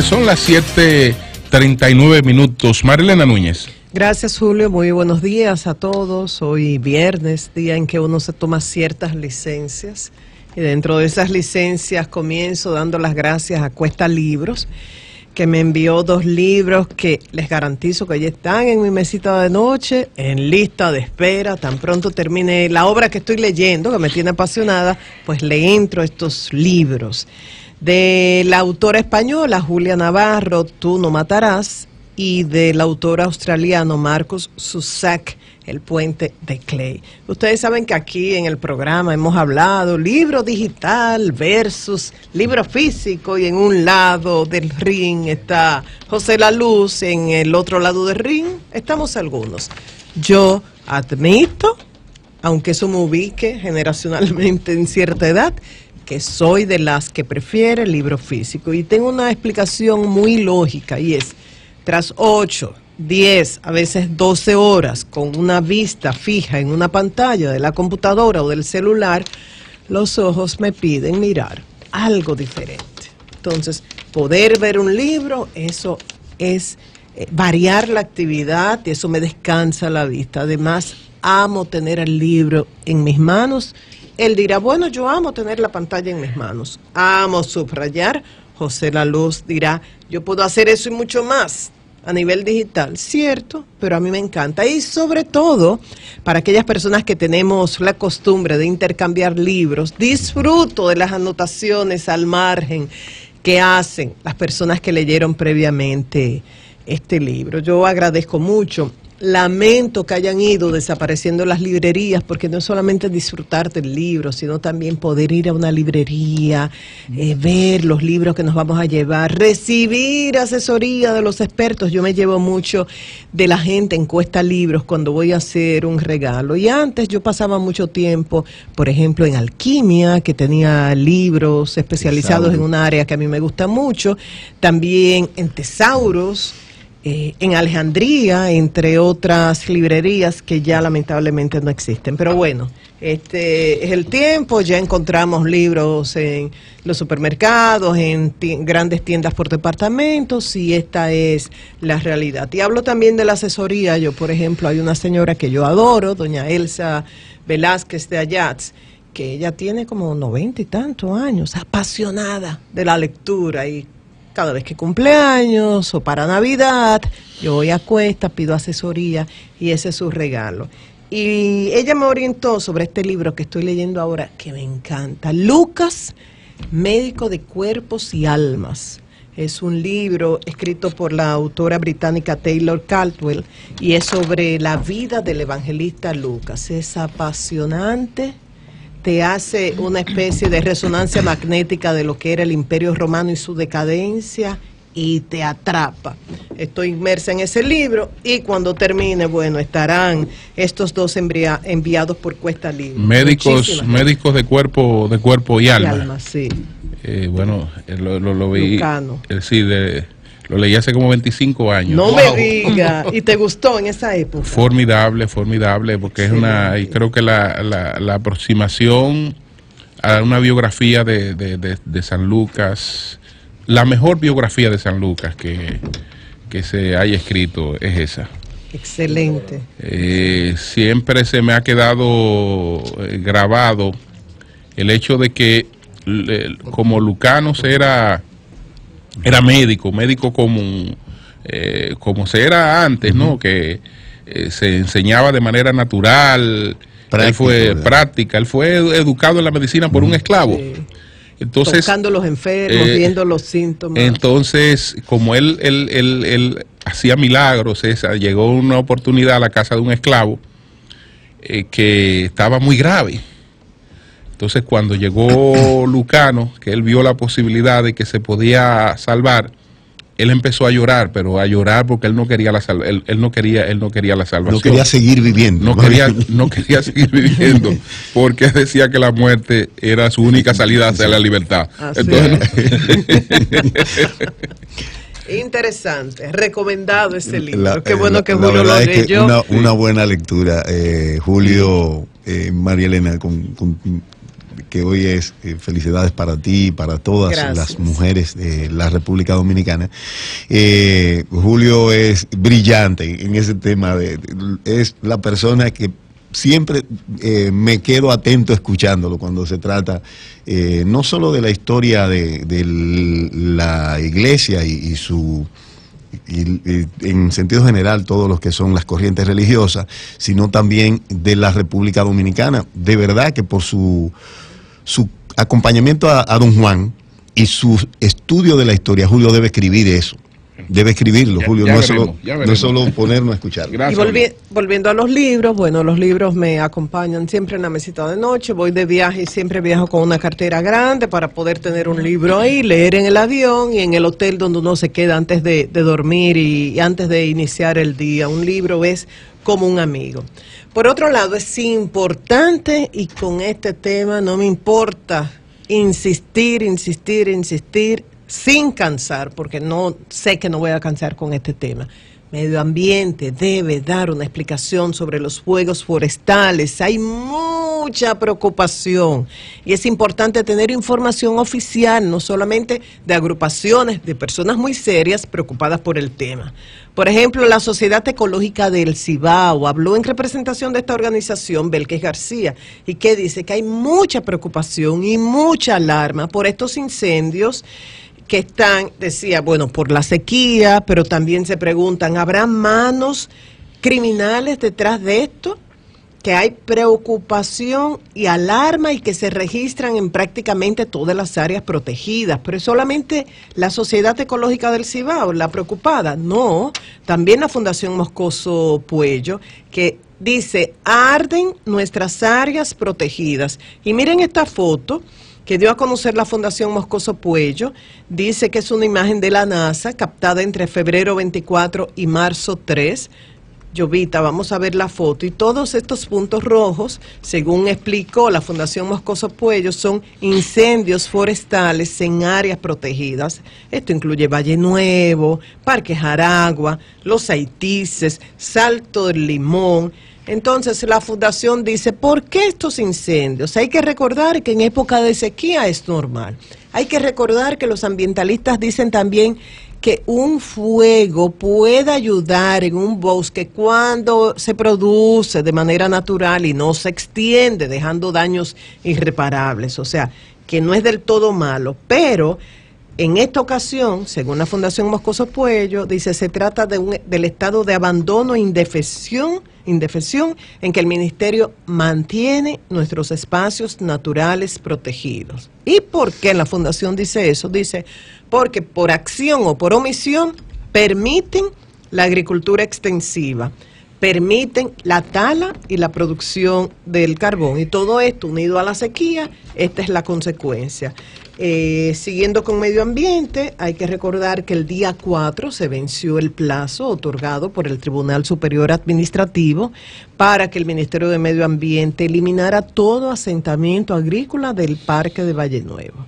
7, son las 7:39 minutos. Marilena Núñez. Gracias, Julio. Muy buenos días a todos. Hoy viernes, día en que uno se toma ciertas licencias. Y dentro de esas licencias comienzo dando las gracias a Cuesta Libros, que me envió 2 libros que les garantizo que ya están en mi mesita de noche, en lista de espera. Tan pronto termine la obra que estoy leyendo, que me tiene apasionada, pues le entro a estos libros. De la autora española Julia Navarro, Tú no matarás, y del autor australiano Marcus Zusak, El puente de Clay. Ustedes saben que aquí en el programa hemos hablado libro digital versus libro físico, y en un lado del ring está José La Luz, en el otro lado del ring estamos algunos. Yo admito, aunque eso me ubique generacionalmente en cierta edad, que soy de las que prefiere el libro físico, y tengo una explicación muy lógica, y es: tras 8, 10, a veces 12 horas con una vista fija en una pantalla de la computadora o del celular, los ojos me piden mirar algo diferente. Entonces, poder ver un libro, eso es variar la actividad, y eso me descansa la vista. Además, amo tener el libro en mis manos. Él dirá, bueno, yo amo tener la pantalla en mis manos, amo subrayar. José La Luz dirá, yo puedo hacer eso y mucho más a nivel digital, cierto, pero a mí me encanta. Y sobre todo, para aquellas personas que tenemos la costumbre de intercambiar libros, disfruto de las anotaciones al margen que hacen las personas que leyeron previamente este libro. Yo agradezco mucho. Lamento que hayan ido desapareciendo las librerías, porque no es solamente disfrutar del libro, sino también poder ir a una librería, ver los libros que nos vamos a llevar, recibir asesoría de los expertos. Yo me llevo mucho de la gente en Cuesta Libros cuando voy a hacer un regalo. Y antes yo pasaba mucho tiempo, por ejemplo, en Alquimia, que tenía libros especializados en un área que a mí me gusta mucho. También en Tesauros, en Alejandría, entre otras librerías que ya lamentablemente no existen. Pero bueno, este es el tiempo. Ya encontramos libros en los supermercados, en grandes tiendas por departamentos, y esta es la realidad. Y hablo también de la asesoría. Yo, por ejemplo, hay una señora que yo adoro, doña Elsa Velázquez de Ayats, que ella tiene como 90 y tantos años, apasionada de la lectura, y cada vez que cumpleaños o para Navidad, yo voy a Cuesta, pido asesoría, y ese es su regalo. Y ella me orientó sobre este libro que estoy leyendo ahora, que me encanta. Lucas, médico de cuerpos y almas. Es un libro escrito por la autora británica Taylor Caldwell, y es sobre la vida del evangelista Lucas. Es apasionante. Te hace una especie de resonancia magnética de lo que era el Imperio Romano y su decadencia, y te atrapa. Estoy inmersa en ese libro, y cuando termine, bueno, estarán estos 2 enviados por Cuesta Libros. Médicos de cuerpo y alma. Y alma, sí. Bueno, lo vi. Lucano. Sí, lo leí hace como 25 años. No me diga. ¿Y te gustó en esa época? Formidable, porque es una, y creo que la aproximación a una biografía de San Lucas, la mejor biografía de San Lucas que se haya escrito es esa. Excelente. Siempre se me ha quedado grabado el hecho de que como Lucanos era médico como se era antes, ¿no? Que se enseñaba de manera natural, práctica, él fue educado en la medicina por un esclavo. Sí. Entonces, tocando los enfermos, viendo los síntomas. Entonces, como él hacía milagros, llegó una oportunidad a la casa de un esclavo que estaba muy grave. Entonces, cuando llegó Lucano, que él vio la posibilidad de que se podía salvar, él empezó a llorar, pero a llorar porque él no quería la salvación. No quería seguir viviendo. No quería seguir viviendo, porque decía que la muerte era su única salida hacia la libertad. Entonces, interesante, recomendado ese libro. Qué bueno que Julio lo leyó. Una buena lectura, Julio, María Elena, que hoy es, felicidades para ti y para todas las mujeres de la República Dominicana. Julio es brillante en ese tema, es la persona que siempre me quedo atento escuchándolo cuando se trata no solo de la historia de la iglesia y en sentido general todos los que son las corrientes religiosas, sino también de la República Dominicana. De verdad que por su acompañamiento a don Juan y su estudio de la historia, Julio debe escribir eso. Debe escribirlo, Julio, no es solo ponernos a escuchar. Gracias. Y volviendo a los libros, bueno, los libros me acompañan siempre en la mesita de noche, voy de viaje y siempre viajo con una cartera grande para poder tener un libro ahí, leer en el avión y en el hotel donde uno se queda antes de dormir y antes de iniciar el día. Un libro es como un amigo. Por otro lado, es importante, y con este tema no me importa insistir, sin cansar, porque no sé que no voy a cansar con este tema. Medio Ambiente debe dar una explicación sobre los fuegos forestales. Hay mucha preocupación y es importante tener información oficial, no solamente de agrupaciones de personas muy serias preocupadas por el tema. Por ejemplo, la Sociedad Ecológica del Cibao habló en representación de esta organización, Belkis García, y que dice que hay mucha preocupación y mucha alarma por estos incendios que están, decía, bueno, por la sequía, pero también se preguntan, ¿habrá manos criminales detrás de esto? Que hay preocupación y alarma y que se registran en prácticamente todas las áreas protegidas, pero es solamente la Sociedad Ecológica del Cibao la preocupada. No, también la Fundación Moscoso Puello, que dice, arden nuestras áreas protegidas. Y miren esta foto que dio a conocer la Fundación Moscoso Puello, dice que es una imagen de la NASA captada entre febrero 24 y marzo 3. Jovita, vamos a ver la foto. Y todos estos puntos rojos, según explicó la Fundación Moscoso Puello, son incendios forestales en áreas protegidas. Esto incluye Valle Nuevo, Parque Jaragua, Los Haitises, Salto del Limón. Entonces la fundación dice, ¿por qué estos incendios? Hay que recordar que en época de sequía es normal. Hay que recordar que los ambientalistas dicen también que un fuego puede ayudar en un bosque cuando se produce de manera natural y no se extiende, dejando daños irreparables. O sea, que no es del todo malo, pero en esta ocasión, según la Fundación Moscoso Puello, dice, se trata del estado de abandono e indefensión en que el Ministerio mantiene nuestros espacios naturales protegidos. ¿Y por qué la Fundación dice eso? Dice, porque por acción o por omisión permiten la agricultura extensiva, permiten la tala y la producción del carbón. Y todo esto unido a la sequía, esta es la consecuencia. Siguiendo con medio ambiente, hay que recordar que el día 4 se venció el plazo otorgado por el Tribunal Superior Administrativo para que el Ministerio de Medio Ambiente eliminara todo asentamiento agrícola del Parque de Valle Nuevo.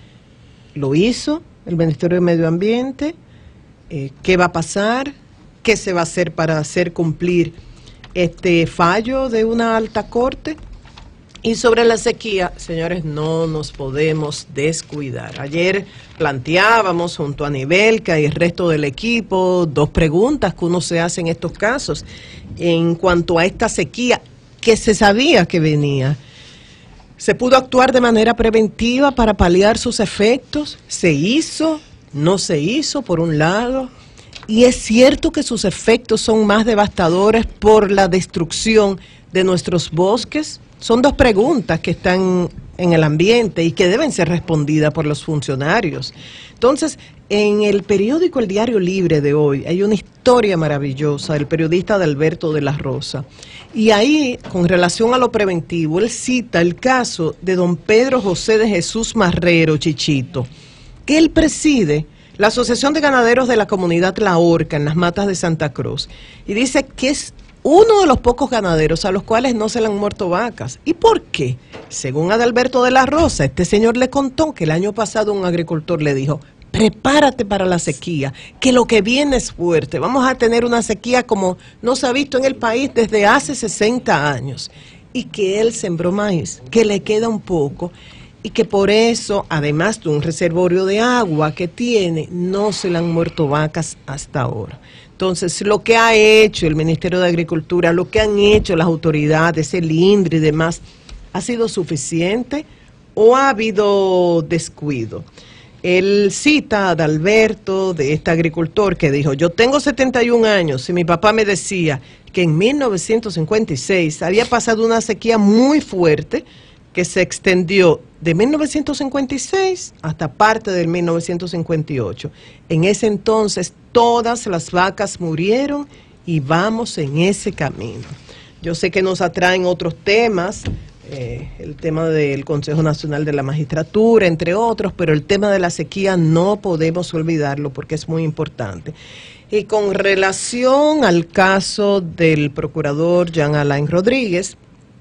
Lo hizo el Ministerio de Medio Ambiente. ¿Qué va a pasar? ¿Qué se va a hacer para hacer cumplir este fallo de una alta corte? Y sobre la sequía, señores, no nos podemos descuidar. Ayer planteábamos junto a Nibelka y el resto del equipo 2 preguntas que uno se hace en estos casos en cuanto a esta sequía que se sabía que venía. ¿Se pudo actuar de manera preventiva para paliar sus efectos? ¿Se hizo? ¿No se hizo, por un lado? Y es cierto que sus efectos son más devastadores por la destrucción de nuestros bosques. Son 2 preguntas que están en el ambiente y que deben ser respondidas por los funcionarios. Entonces, en el periódico El Diario Libre de hoy hay una historia maravillosa del periodista Adalberto de la Rosa. Y ahí, con relación a lo preventivo, él cita el caso de don Pedro José de Jesús Marrero Chichito, que él preside la Asociación de Ganaderos de la Comunidad La Horca en las Matas de Santa Cruz. Y dice que es uno de los pocos ganaderos a los cuales no se le han muerto vacas. ¿Y por qué? Según Adalberto de la Rosa, este señor le contó que el año pasado un agricultor le dijo, prepárate para la sequía, que lo que viene es fuerte. Vamos a tener una sequía como no se ha visto en el país desde hace 60 años. y que él sembró maíz, que le queda un poco y que por eso, además de un reservorio de agua que tiene, no se le han muerto vacas hasta ahora. Entonces, lo que ha hecho el Ministerio de Agricultura, lo que han hecho las autoridades, el INDRI y demás, ¿ha sido suficiente o ha habido descuido? Él cita a Adalberto, de este agricultor, que dijo: yo tengo 71 años y mi papá me decía que en 1956 había pasado una sequía muy fuerte que se extendió de 1956 hasta parte del 1958. En ese entonces todas las vacas murieron y vamos en ese camino. Yo sé que nos atraen otros temas, el tema del Consejo Nacional de la Magistratura, entre otros, pero el tema de la sequía no podemos olvidarlo porque es muy importante. Y con relación al caso del procurador Jean Alain Rodríguez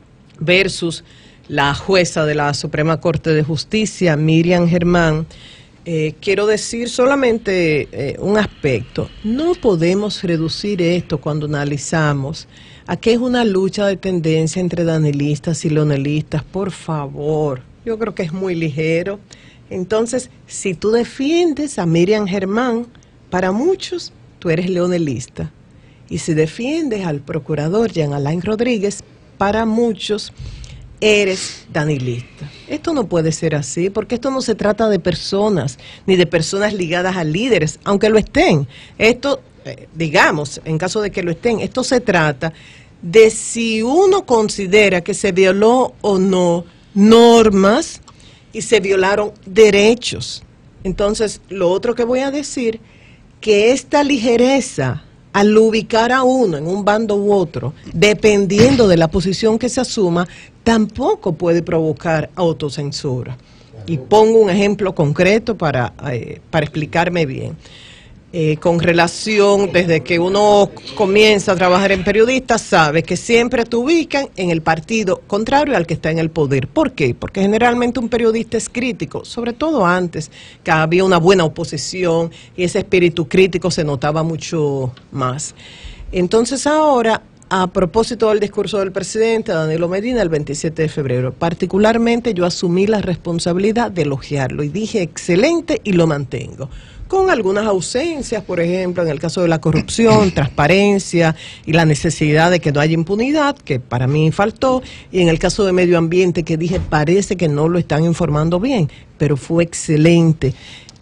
versus la jueza de la Suprema Corte de Justicia, Miriam Germán, quiero decir solamente un aspecto. No podemos reducir esto cuando analizamos a que es una lucha de tendencia entre danilistas y leonelistas. Por favor, yo creo que es muy ligero. Entonces, si tú defiendes a Miriam Germán, para muchos tú eres leonelista. Y si defiendes al procurador Jean Alain Rodríguez, para muchos eres danilista. Esto no puede ser así, porque esto no se trata de personas, ni de personas ligadas a líderes, aunque lo estén. Esto, digamos, en caso de que lo estén, esto se trata de si uno considera que se violó o no normas y se violaron derechos. Entonces, lo otro que voy a decir, que esta ligereza al ubicar a uno en un bando u otro, dependiendo de la posición que se asuma, tampoco puede provocar autocensura. Y pongo un ejemplo concreto para explicarme bien. Con relación, desde que uno comienza a trabajar en periodista, sabe que siempre te ubican en el partido contrario al que está en el poder. ¿Por qué? Porque generalmente un periodista es crítico, sobre todo antes, que había una buena oposición y ese espíritu crítico se notaba mucho más. Entonces ahora, a propósito del discurso del presidente Danilo Medina el 27 de febrero, particularmente yo asumí la responsabilidad de elogiarlo y dije excelente y lo mantengo. Con algunas ausencias, por ejemplo, en el caso de la corrupción, transparencia y la necesidad de que no haya impunidad, que para mí faltó, y en el caso de medio ambiente, que dije, parece que no lo están informando bien, pero fue excelente,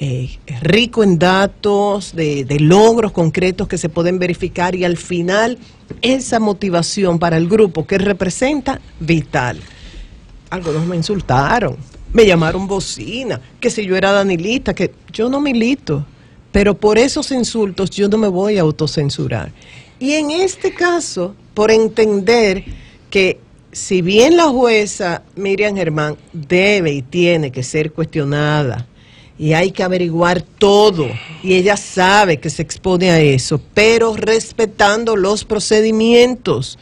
rico en datos, de logros concretos que se pueden verificar, y al final esa motivación para el grupo que representa, vital. Algunos me insultaron. Me llamaron bocina, que si yo era danilista, que yo no milito, pero por esos insultos yo no me voy a autocensurar. Y en este caso, por entender que si bien la jueza Miriam Germán debe y tiene que ser cuestionada, y hay que averiguar todo, y ella sabe que se expone a eso, pero respetando los procedimientos.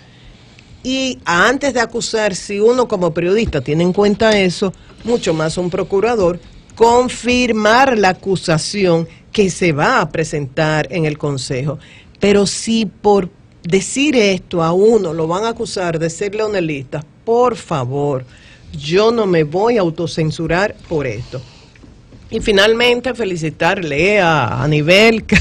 Y antes de acusar, si uno como periodista tiene en cuenta eso, mucho más un procurador, confirmar la acusación que se va a presentar en el Consejo. Pero si por decir esto a uno lo van a acusar de ser leonelista, por favor, yo no me voy a autocensurar por esto. Y finalmente felicitarle a Anibelka,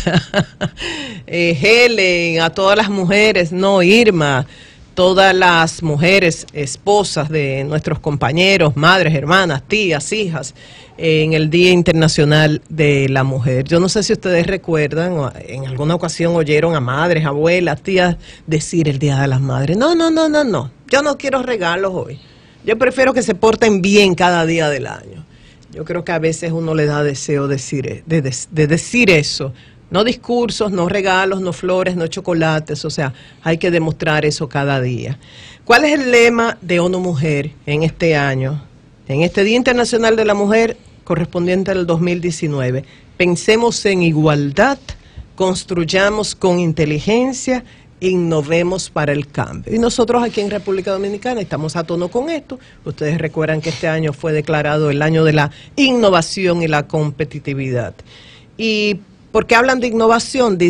Helen, a todas las mujeres, no, Irma, todas las mujeres, esposas de nuestros compañeros, madres, hermanas, tías, hijas, en el Día Internacional de la Mujer. Yo no sé si ustedes recuerdan, o en alguna ocasión oyeron a madres, abuelas, tías decir el Día de las Madres, no, yo no quiero regalos hoy. Yo prefiero que se porten bien cada día del año. Yo creo que a veces uno le da deseo de decir eso. No discursos, no regalos, no flores, no chocolates, o sea, hay que demostrar eso cada día. ¿Cuál es el lema de ONU Mujer en este año? En este Día Internacional de la Mujer, correspondiente al 2019, pensemos en igualdad, construyamos con inteligencia, innovemos para el cambio. Y nosotros aquí en República Dominicana estamos a tono con esto. Ustedes recuerdan que este año fue declarado el año de la innovación y la competitividad. Y porque hablan de innovación, dice,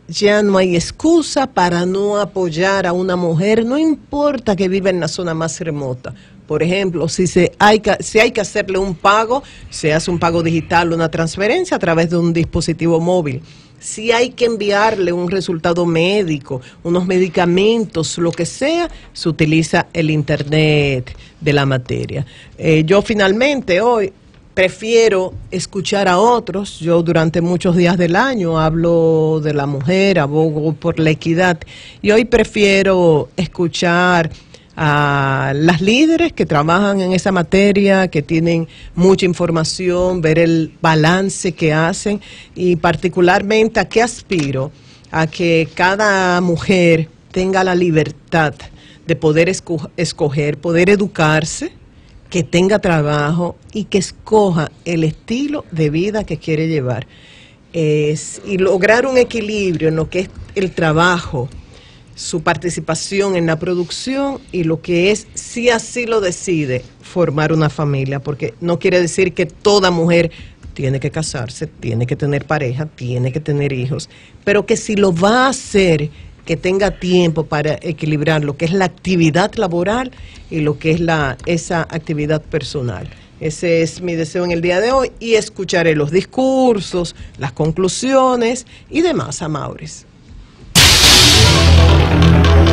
ya no hay excusa para no apoyar a una mujer, no importa que viva en la zona más remota. Por ejemplo, si hay que hacerle un pago, se hace un pago digital, una transferencia a través de un dispositivo móvil. Si hay que enviarle un resultado médico, unos medicamentos, lo que sea, se utiliza el Internet de la materia. Yo finalmente hoy prefiero escuchar a otros. Yo durante muchos días del año hablo de la mujer, abogo por la equidad, y hoy prefiero escuchar a las líderes que trabajan en esa materia, que tienen mucha información, ver el balance que hacen, y particularmente a qué aspiro, a que cada mujer tenga la libertad de poder escoger, poder educarse, que tenga trabajo y que escoja el estilo de vida que quiere llevar. Y lograr un equilibrio en lo que es el trabajo, su participación en la producción y lo que es, si así lo decide, formar una familia, porque no quiere decir que toda mujer tiene que casarse, tiene que tener pareja, tiene que tener hijos, pero que si lo va a hacer, que tenga tiempo para equilibrar lo que es la actividad laboral y lo que es esa actividad personal. Ese es mi deseo en el día de hoy, y escucharé los discursos, las conclusiones y demás, amores.